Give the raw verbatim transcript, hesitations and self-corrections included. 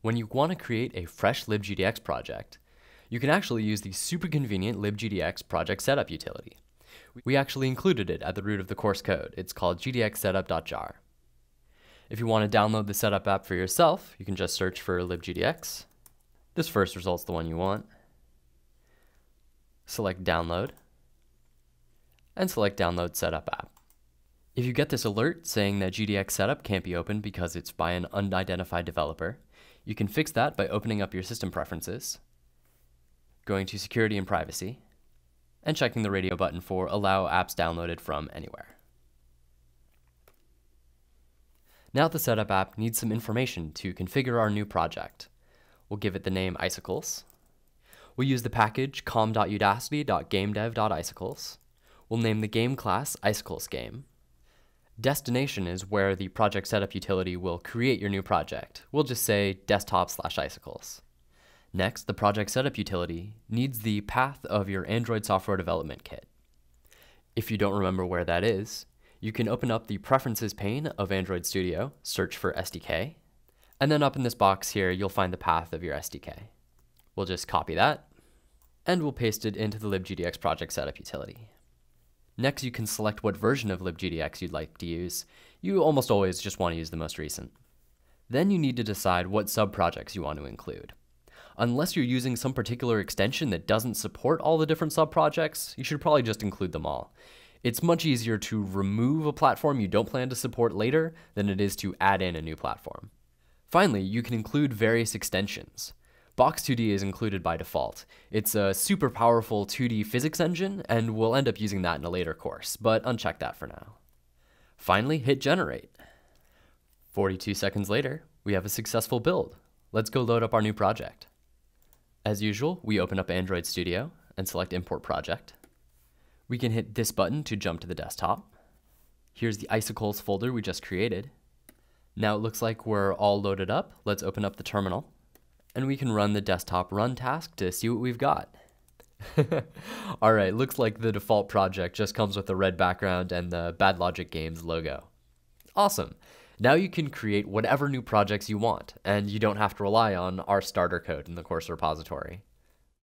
When you want to create a fresh LibGDX project, you can actually use the super convenient LibGDX project setup utility. We actually included it at the root of the course code. It's called g d x setup dot jar. If you want to download the setup app for yourself, you can just search for LibGDX. This first result's the one you want. Select download, and select download setup app. If you get this alert saying that G D X setup can't be opened because it's by an unidentified developer, you can fix that by opening up your system preferences, going to security and privacy, and checking the radio button for allow apps downloaded from anywhere. Now the setup app needs some information to configure our new project. We'll give it the name Icicles. We'll use the package com dot udacity dot gamedev dot icicles. We'll name the game class Icicles Game. Destination is where the project setup utility will create your new project. We'll just say desktop slash icicles. Next, the project setup utility needs the path of your Android software development kit. If you don't remember where that is, you can open up the Preferences pane of Android Studio, search for S D K, and then up in this box here, you'll find the path of your S D K. We'll just copy that, and we'll paste it into the LibGDX project setup utility. Next, you can select what version of LibGDX you'd like to use. You almost always just want to use the most recent. Then you need to decide what sub-projects you want to include. Unless you're using some particular extension that doesn't support all the different sub-projects, you should probably just include them all. It's much easier to remove a platform you don't plan to support later than it is to add in a new platform. Finally, you can include various extensions. Box two D is included by default. It's a super powerful two D physics engine, and we'll end up using that in a later course, but uncheck that for now. Finally, hit generate. forty-two seconds later, we have a successful build. Let's go load up our new project. As usual, we open up Android Studio and select Import Project. We can hit this button to jump to the desktop. Here's the Icicles folder we just created. Now it looks like we're all loaded up. Let's open up the terminal, and we can run the desktop run task to see what we've got. Alright, looks like the default project just comes with a red background and the Bad Logic Games logo. Awesome! Now you can create whatever new projects you want, and you don't have to rely on our starter code in the course repository.